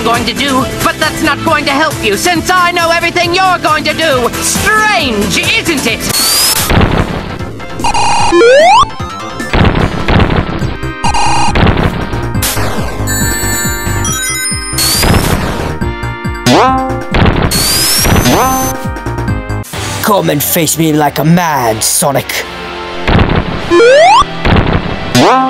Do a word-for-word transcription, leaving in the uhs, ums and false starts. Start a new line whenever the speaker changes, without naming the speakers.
going to do, but that's not going to help you since I know everything you're going to do. Strange, isn't it?
Come and face me like a man, Sonic.